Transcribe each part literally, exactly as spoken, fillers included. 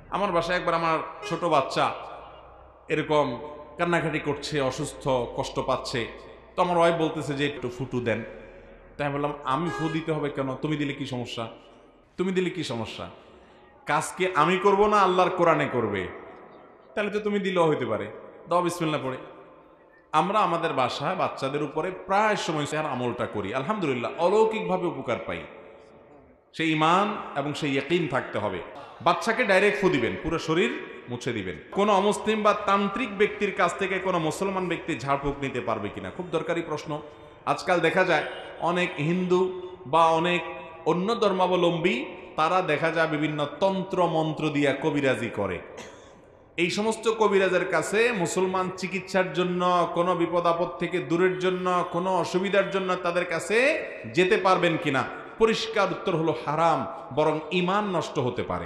আমার বাসায় একবার আমার ছোট বাচ্চা এরকম কান্নাকাটি করছে, অসুস্থ, কষ্ট পাচ্ছে। তো আমার ওয়াইফ বলতেছে যে একটু ফুটু দেন। তাই আমি বললাম, আমি ফু দিতে হবে কেন? তুমি দিলে কি সমস্যা? তুমি দিলে কি সমস্যা? কাজকে আমি করব না আল্লাহর কোরআনে করবে? তাহলে তো তুমি দিলেও হইতে পারে, দাও বিসমিল্লাহ পড়ে। আমরা আমাদের বাসায় বাচ্চাদের উপরে প্রায় সময় সে আমলটা করি, আলহামদুলিল্লাহ অলৌকিকভাবে উপকার পাই। সেই ঈমান এবং সেই ইয়াকিন থাকতে হবে। বাচ্চাকে ডাইরেক্ট ফু দিবেন, পুরো শরীর মুছে দিবেন। কোন অমুসলিম বা তান্ত্রিক ব্যক্তির কাছ থেকে কোন মুসলমান ব্যক্তি ঝাড়ফুঁক নিতে পারবে কিনা, খুব দরকারি প্রশ্ন। আজকাল দেখা যায় অনেক হিন্দু বা অনেক অন্য ধর্মাবলম্বী তারা দেখা যায় বিভিন্ন তন্ত্র মন্ত্র দিয়া কবিরাজি করে। এই সমস্ত কবিরাজের কাছে মুসলমান চিকিৎসার জন্য, কোনো বিপদ আপদ থেকে দূরের জন্য, কোনো অসুবিধার জন্য তাদের কাছে যেতে পারবেন কিনা? পরিষ্কার উত্তর হলো হারাম, বরং ঈমান নষ্ট হতে পারে।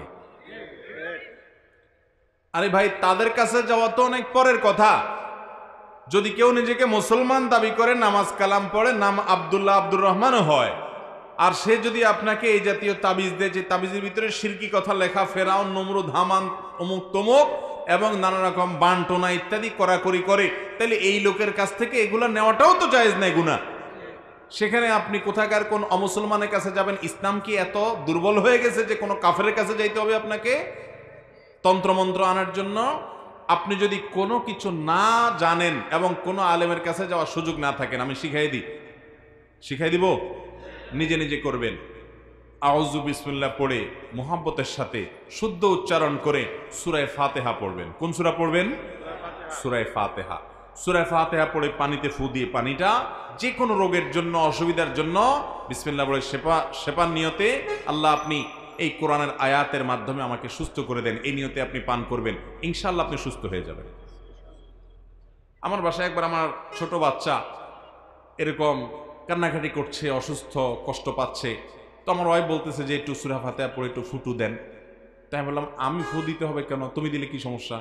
আরে ভাই, তাদের কাছে যাওয়া তো অনেক পরের কথা। যদি কেউ নিজেকে মুসলমান দাবি করে, নামাজ কালাম পড়ে, নাম আব্দুল্লাহ আব্দুর রহমানও হয়, আর সে যদি আপনাকে এই জাতীয় তাবিজ দেয় যে তাবিজের ভিতরে শিরকি কথা লেখা, ফেরাউন, নমরুদ, হামান, অমুক তমুক এবং নানা রকম বানটোনা ইত্যাদি করাকরি করে, তাহলে এই লোকের কাছ থেকে এগুলা নেওয়াটাও তো জায়েজ নাই, গুনাহ। সেখানে আপনি কোথাকার কোন অমুসলমানের কাছে যাবেন? ইসলাম কি এত দুর্বল হয়ে গেছে যে কোনো কাফেরের কাছে যাইতে হবে আপনাকে তন্ত্রমন্ত্র আনার জন্য? আপনি যদি কোনো কিছু না জানেন এবং কোনো আলেমের কাছে যাওয়ার সুযোগ না থাকেন, আমি শিখাই দিই, শিখাই দিব, নিজে নিজে করবেন। আউযু বিসমিল্লাহ পড়ে মোহাব্বতের সাথে শুদ্ধ উচ্চারণ করে সূরা ফাতিহা পড়বেন। কোন সূরা পড়বেন? সূরা ফাতিহা। সূরা ফাতিহা পড়ে পানিতে ফু দিয়ে পানিটা যে কোনো রোগের জন্য, অসুবিধার জন্য বিসমিল্লাহ বলে শেফা শেফার নিয়তে, আল্লাহ আপনি এই কোরআনের আয়াতের মাধ্যমে আমাকে সুস্থ করে দেন, এই নিয়তে আপনি পান করবেন, ইনশাআল্লাহ আপনি সুস্থ হয়ে যাবেন। আমার বাসায় একবার আমার ছোট বাচ্চা এরকম কান্নাকাটি করছে, অসুস্থ, কষ্ট পাচ্ছে। তো আমার ওয়াইফ বলতেছে যে একটু সূরা ফাতিহা পড়ে একটু ফুটু দেন। তাই আমি বললাম, আমি ফু দিতে হবে কেন? তুমি দিলে কি সমস্যা?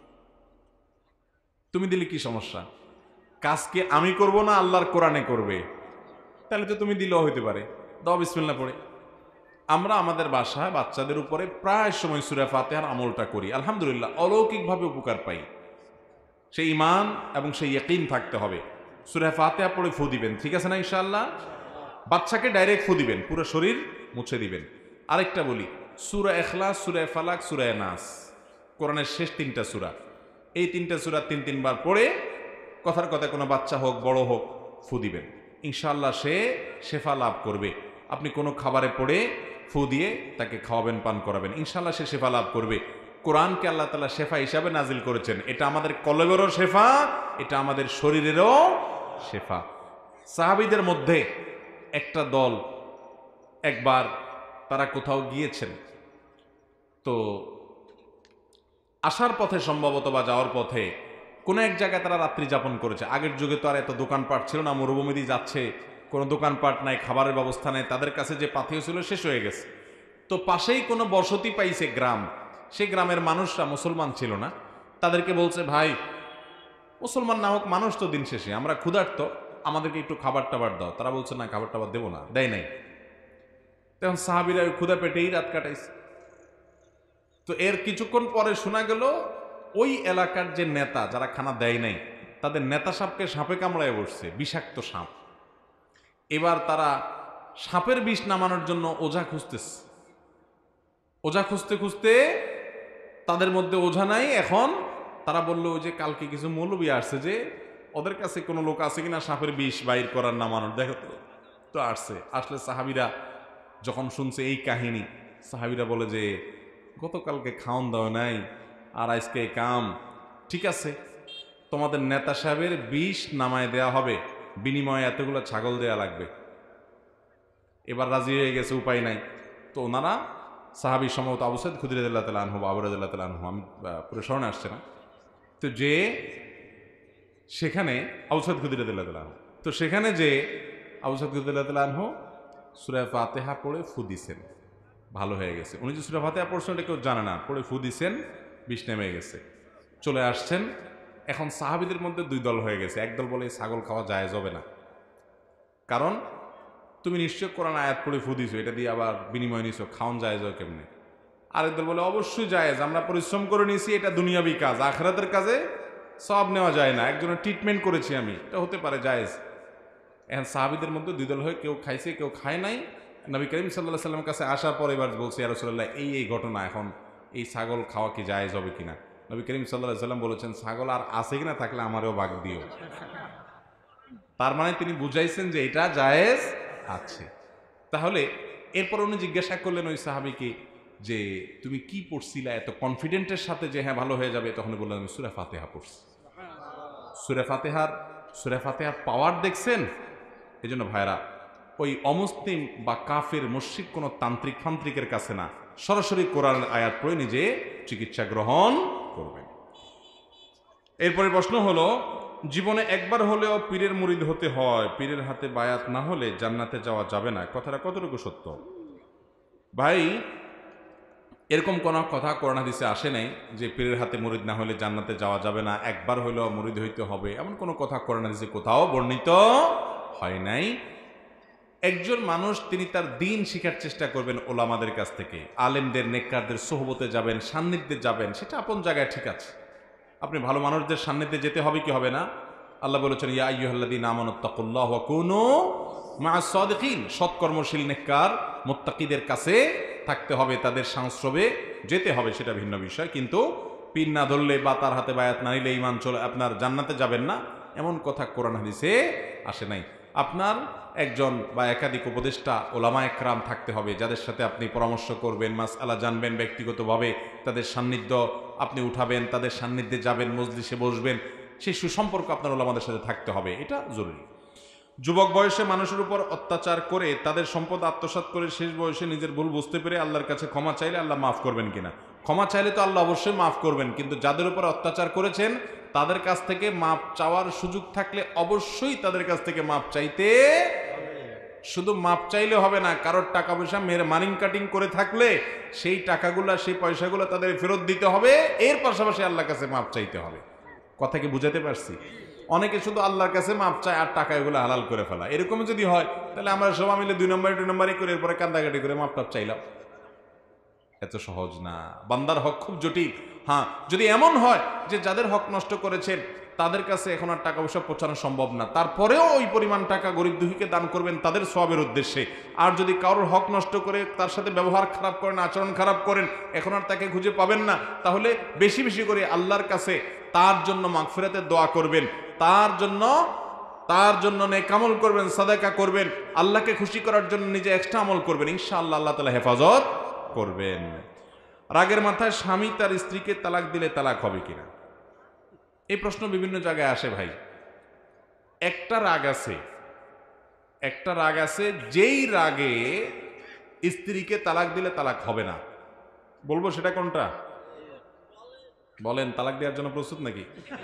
তুমি দিলে কি সমস্যা? কাজকে আমি করব না আল্লাহর কোরআনে করবে? তাহলে তো তুমি দিলেও হইতে পারে, দাও বিসমিল্লাহ পড়ে। আমরা আমাদের বাসায় বাচ্চাদের উপরে প্রায় সময় সূরা ফাতিহার আমলটা করি, আলহামদুলিল্লাহ অলৌকিকভাবে উপকার পাই। সেই ঈমান এবং সেই ইয়াকিন থাকতে হবে। সূরা ফাতিহা পড়ে ফু দিবেন, ঠিক আছে না ইনশাআল্লাহ? বাচ্চাকে ডাইরেক্ট ফু দিবেন, পুরো শরীর মুছে দিবেন। আরেকটা বলি, সূরা ইখলাস, সূরা ফালাক, সূরা নাস, কোরআনের শেষ তিনটা সূরা, এই তিনটা সূরা তিন তিনবার পড়ে কথার কথা কোনো বাচ্চা হোক বড় হোক ফু দিবেন, ইনশাআল্লাহ সে শেফা লাভ করবে। আপনি কোনো খাবারে পড়ে ফু দিয়ে তাকে খাওয়াবেন, পান করাবেন, ইনশাআল্লাহ সে শেফা লাভ করবে। কোরআনকে আল্লাহ তাআলা শেফা হিসাবে নাজিল করেছেন, এটা আমাদের কলবেরও শেফা, এটা আমাদের শরীরেরও শেফা। সাহাবীদের মধ্যে একটা দল একবার তারা কোথাও গিয়েছেন, তো আসার পথে সম্ভবত বা যাওয়ার পথে কোনো এক জায়গায় তারা রাত্রি যাপন করেছে। আগের যুগে তো আর এত দোকানপাট ছিল না, মরুভূমি দিয়ে যাচ্ছে, কোনো দোকানপাট নাই, খাবারের ব্যবস্থা নেই, তাদের কাছে যে পাথেয় ছিল শেষ হয়ে গেছে। তো পাশেই কোনো বসতি পাইছে গ্রাম, সেই গ্রামের মানুষরা মুসলমান ছিল না, তাদেরকে বলছে, ভাই মুসলমান না হোক মানুষ তো দিন শেষে, আমরা ক্ষুধার্ত, আমাদেরকে একটু খাবার টাবার দাও। তারা বলছে, না খাবার টাবার দেবো না, দেয় নাই। তখন সাহাবীরা ওই ক্ষুধা পেটেই রাত কাটাইছে। তো এর কিছুক্ষণ পরে শোনা গেল ওই এলাকার যে নেতা, যারা খানা দেয় নাই, তাদের নেতা সাপকে সাপে কামড়ায় বসছে, বিষাক্ত সাপ। এবার তারা সাপের বিষ নামানোর জন্য ওঝা খুঁজতেছে। ওঝা খুঁজতে খুঁজতে তাদের মধ্যে ওঝা নাই। এখন তারা বললো যে কালকে কিছু মৌলবী আসছে, যে ওদের কাছে কোনো লোক আছে কিনা সাপের বিষ বাইর করার, নামানোর, দেখো তো। তো আসছে, আসলে সাহাবীরা যখন শুনছে এই কাহিনী, সাহাবীরা বলে যে গতকালকে খাওন দাও নাই, আর আজকে কাম, ঠিক আছে তোমাদের নেতা সাহেবের বিষ নামায় দেয়া হবে, বিনিময়ে এতগুলো ছাগল দেয়া লাগবে। এবার রাজি হয়ে গেছে, উপায় নাই। তো ওনারা সাহাবী সম্ভবত আবু সাঈদ খুদরি রাদিয়াল্লাহু তাআলা আনহু বা আবু রাদিয়াল্লাহু তাআলা আনহু, আমি পুরো স্মরণে আসছে না, তো যে সেখানে আবু সাঈদ খুদরি রাদিয়াল্লাহু তাআলা আনহু, তো সেখানে যে আবু সাঈদ খুদরি রাদিয়াল্লাহু তাআলা আনহু সূরা ফাতিহা পড়ে ফু দিছেন, ভালো হয়ে গেছে। উনি যে সূরা ফাতিহা পড়ছেন এটা কেউ জানে না, পড়ে ফু দিছেন, বিষ নেমে গেছে, চলে আসছেন। এখন সাহাবীদের মধ্যে দুই দল হয়ে গেছে। একদল বলে ছাগল খাওয়া জায়েজ হবে না, কারণ তুমি নিশ্চয় কোরআন আয়াত পড়ে ফু দিছো, এটা দিয়ে আবার বিনিময় নিছো, খাওয়ান জায়েজ হয় কেমনে? আরেক দল বলে অবশ্যই জায়েজ, আমরা পরিশ্রম করে নিয়েছি, এটা দুনিয়াবি কাজ, আখিরাতের কাজে সওয়াব নেওয়া যায় না, একজনের ট্রিটমেন্ট করেছি আমি, এটা হতে পারে জায়েজ। এখন সাহাবীদের মধ্যে দুই দল হয়ে কেউ খাইছে কেউ খায় নাই। নবী করিম সাল্লাল্লাহু আলাইহি সাল্লামের কাছে আসার পর এবার বলছে, ইয়া রাসূলুল্লাহ এই এই ঘটনা, এখন এই ছাগল খাওয়া কি জায়েজ হবে কিনা? নবী করিম সাল্লাল্লাহু আলাইহি সাল্লাম বলেছেন, ছাগল আর আছে কিনা থাকলে আমারও ভাগ দিও। তার মানে তিনি বুঝাইছেন যে এটা জায়েজ আছে। তাহলে এরপর উনি জিজ্ঞাসা করলেন ওই সাহাবীকে যে তুমি কি পড়ছিলা এত কনফিডেন্টের সাথে যে হ্যাঁ ভালো হয়ে যাবে? তখন বললেন আমি সূরা ফাতিহা পড়ছি। সূরা ফাতিহার সূরা ফাতিহার পাওয়ার দেখছেন? এই জন্য ভাইরা, ওই অমুসলিম বা কাফের মুশরিক কোনো তান্ত্রিক ফান্ত্রিকের কাছে না, সরাসরি কোরআনের আয়াত পড়ে নিজে চিকিৎসা গ্রহণ করবেন। এরপরে প্রশ্ন হলো, জীবনে একবার হলেও পীরের মুরিদ হতে হয়, পীরের হাতে বায়াত না হলে জান্নাতে যাওয়া যাবে না, কথাটা কতটুকু সত্য? ভাই, এরকম কোনো কথা কোরআন হাদিসে আসে নাই যে পীরের হাতে মুরিদ না হলে জান্নাতে যাওয়া যাবে না, একবার হলেও মুরিদ হইতে হবে, এমন কোনো কথা কোরআন হাদিসে কোথাও বর্ণিত হয় নাই। একজন মানুষ তিনি তার দ্বীন শিখার চেষ্টা করবেন ওলামাদের কাছ থেকে, আলেমদের নেককারদের সোহবতে যাবেন, সান্নিধ্যে যাবেন, সেটা আপন জায়গায় ঠিক আছে। আপনি ভালো মানুষদের সান্নিধ্যে যেতে হবে কি হবে না? আল্লাহ বলেছেন, ইয়া আইয়ুহাল্লাযীনা আমানুত্তাকুল্লাহ ওয়া কুনু মা'আস সাদিকিন, সৎকর্মশীল নেককার মুত্তাকিদের কাছে থাকতে হবে, তাদের সংস্রবে যেতে হবে, সেটা ভিন্ন বিষয়। কিন্তু পীর না ধরলে বা তার হাতে বায়াত না নিলে ঈমান চলে আপনার জান্নাতে যাবেন না, এমন কথা কোরআন হাদিসে আসে নাই। আপনার একজন বা একাধিক উপদেষ্টা ওলামা একরাম থাকতে হবে, যাদের সাথে আপনি পরামর্শ করবেন, মাসআলা জানবেন, ব্যক্তিগতভাবে তাদের সান্নিধ্য আপনি উঠাবেন, তাদের সান্নিধ্যে যাবেন, মজলিসে বসবেন, সেই সুসম্পর্ক আপনার ওলামাদের সাথে থাকতে হবে, এটা জরুরি। যুবক বয়সে মানুষের উপর অত্যাচার করে তাদের সম্পদ আত্মসাৎ করে শেষ বয়সে নিজের ভুল বুঝতে পেরে আল্লাহর কাছে ক্ষমা চাইলে আল্লাহ মাফ করবেন কিনা? ক্ষমা চাইলে তো আল্লাহ অবশ্যই মাফ করবেন, কিন্তু যাদের উপর অত্যাচার করেছেন তাদের কাছ থেকে মাপ চাওয়ার সুযোগ থাকলে অবশ্যই তাদের কাছ থেকে মাপ চাইতে। শুধু মাপ চাইলে হবে না, কারোর টাকা পয়সা মেরে মানিং কাটিং করে থাকলে সেই টাকাগুলা সেই পয়সাগুলো তাদের ফেরত দিতে হবে, এর পাশাপাশি আল্লাহর কাছে মাপ চাইতে হবে। কথা কি বুঝাতে পারছি? অনেকে শুধু আল্লাহর কাছে মাপ চায় আর টাকা এগুলো হালাল করে ফেলা। এরকম যদি হয় তাহলে আমরা সবাই মিলে দুই নম্বরে দুই নম্বরই করে এরপরে কান্দাকাটি করে মাপ টাপ চাইলাম, এত সহজ না। বান্দার হক খুব জটিল। হ্যাঁ, যদি এমন হয় যে যাদের হক নষ্ট করেছেন তাদের কাছে এখন আর টাকা পয়সা পৌঁছানো সম্ভব না, তারপরেও ওই পরিমাণ টাকা গরিব দুঃখীকে দান করবেন তাদের সওয়াবের উদ্দেশ্যে। আর যদি কারোর হক নষ্ট করে তার সাথে ব্যবহার খারাপ করেন, আচরণ খারাপ করেন, এখন আর তাকে খুঁজে পাবেন না, তাহলে বেশি বেশি করে আল্লাহর কাছে তার জন্য মাগফিরাতের দোয়া করবেন, তার জন্য তার জন্য নেক আমল করবেন, সাদাকা করবেন, আল্লাহকে খুশি করার জন্য নিজে এক্সট্রা আমল করবেন, ইনশাআল্লাহ আল্লাহ তাআলা হেফাজত করবেন। রাগের মাথায় স্বামী তার স্ত্রীকে তালাক দিলে তালাক হবে কিনা, এই প্রশ্ন বিভিন্ন জায়গায় আসে। ভাই, একটা রাগ আছে, একটা রাগ আছে যেই রাগে স্ত্রীকে তালাক দিলে তালাক হবে না। বলবো সেটা কোনটা? বলেন, তালাক দেওয়ার জন্য প্রস্তুত নাকি?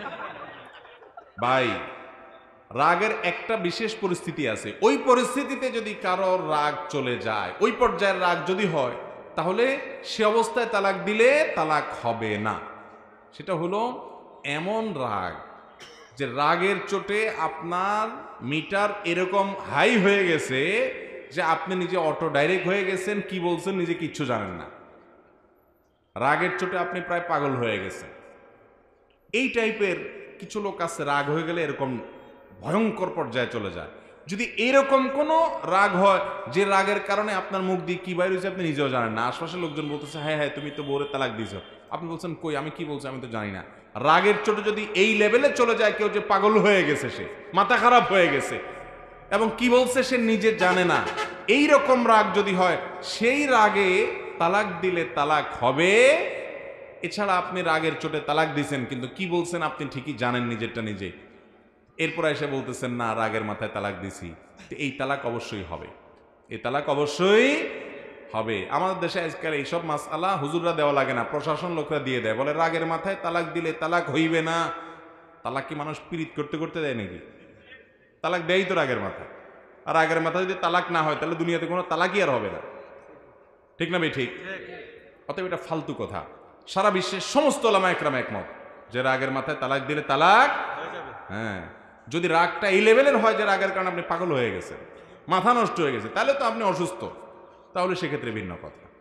ভাই, রাগের একটা বিশেষ পরিস্থিতি আছে, ওই পরিস্থিতিতে যদি কারোর রাগ চলে যায়, ওই পর্যায়ের রাগ যদি হয়, তাহলে সে অবস্থায় তালাক দিলে তালাক হবে না। সেটা হলো এমন রাগ যে রাগের চোটে আপনার মিটার এরকম হাই হয়ে গেছে যে আপনি নিজে অটো ডাইরেক্ট হয়ে গেছেন, কি বলছেন নিজে কিচ্ছু জানেন না। রাগের চোটে আপনি প্রায় পাগল হয়ে গেছেন। এই টাইপের কিছু লোক আছে, রাগ হয়ে গেলে এরকম ভয়ঙ্কর পর্যায়ে চলে যায়। যদি এরকম কোনো রাগ হয় যে রাগের কারণে আপনার মুখ দিয়ে কি বাইরে হয়েছে আপনি নিজেও জানেন না, আশপাশের লোকজন বলতেছে হ্যাঁ হ্যাঁ তুমি তো বউরে তালাক দিয়েছো, আপনি বলছেন কই আমি কি বলছি আমি তো জানি না। রাগের চোটে যদি এই লেভেলে চলে যায় কেউ, যে পাগল হয়ে গেছে, সে মাথা খারাপ হয়ে গেছে এবং কি বলছে সে নিজে জানে না, এই রকম রাগ যদি হয়, সেই রাগে তালাক দিলে তালাক হবে। এছাড়া আপনি রাগের চোটে তালাক দিয়েছেন কিন্তু কি বলছেন আপনি ঠিকই জানেন নিজেরটা নিজে, এরপর এসে বলতেছেন না রাগের মাথায় তালাক দিছি, এই তালাক অবশ্যই হবে, এই তালাক অবশ্যই হবে। আমাদের দেশে আজকাল এইসব মাসআলা হুজুররা দেওয়া লাগে না, প্রশাসন লোকরা দিয়ে দেয়, বলে রাগের মাথায় তালাক দিলে তালাক হইবে না। তালাক কি মানুষ পীড়িত করতে করতে দেয় নাকি? তালাক দেয়ই তো রাগের মাথায়। আর রাগের মাথায় যদি তালাক না হয় তাহলে দুনিয়াতে কোনো তালাকই আর হবে না, ঠিক না ভাই? ঠিক। অতএব এটা ফালতু কথা। সারা বিশ্বের সমস্ত ওলামা একরাম একমত যে রাগের মাথায় তালাক দিলে তালাক, হ্যাঁ, যদি রাগটা এই লেভেলের হয় যে রাগের কারণে আপনি পাগল হয়ে গেছেন, মাথা নষ্ট হয়ে গেছে, তাহলে তো আপনি অসুস্থ, তাহলে সেক্ষেত্রে ভিন্ন কথা।